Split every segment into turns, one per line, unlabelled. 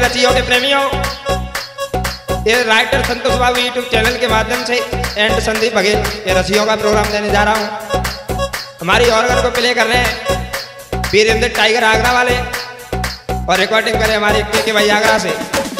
रसियों के प्रेमियों, ये राइटर संतोष बाबू यूट्यूब चैनल के माध्यम से एंड संदीप बघेल ये रसियों का प्रोग्राम देने जा रहा हूँ। हमारी ऑर्गन को प्ले कर रहे हैं वीरेंद्र टाइगर आगरा वाले और रिकॉर्डिंग करें हमारे के भाई आगरा से।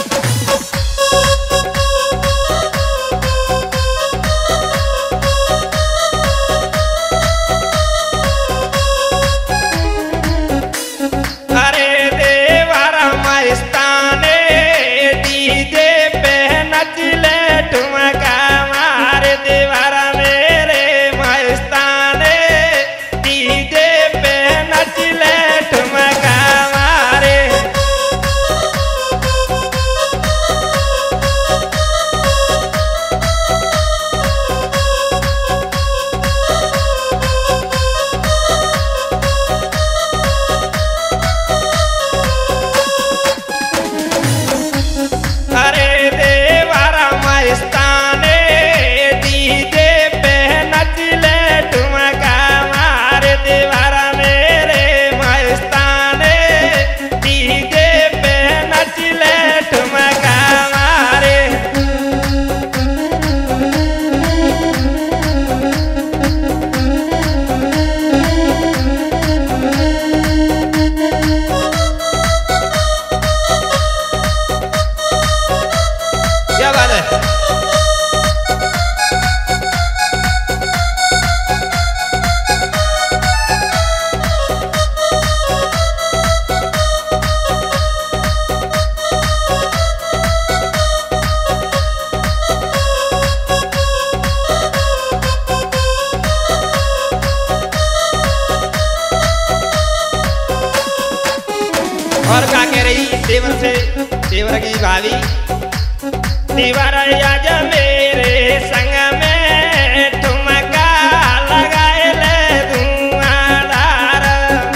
और क्या कह रही देवर से, देवर की भाभी दीवार आज मेरे संग में ठुमका लगाए ले धुआंधार।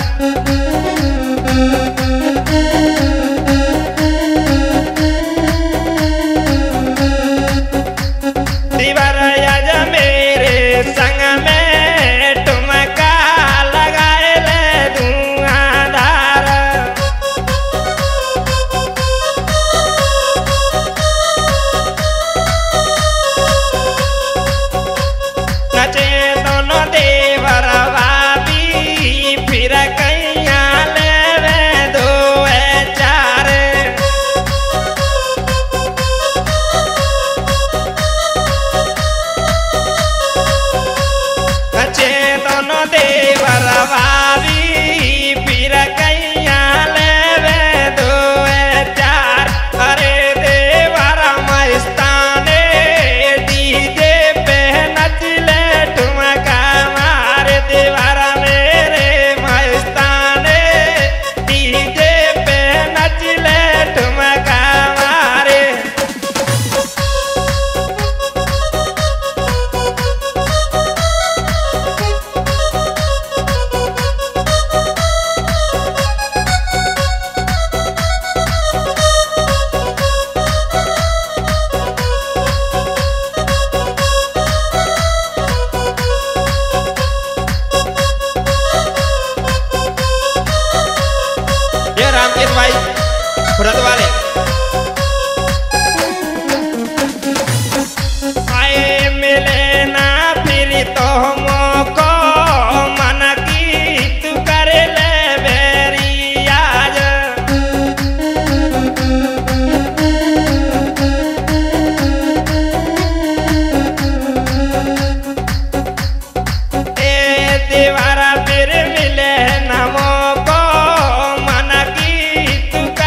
दीवार आज मेरे संग में ठुमका लगाए ले धुआंधार। रामकेश भाई खुरद वाले आए मिले ना फिर तो मोको मन की तू कर ले बेरी आज। ए दीवारा फिर मिले ना मोको मन की तू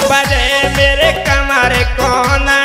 बजे मेरे कमर को ना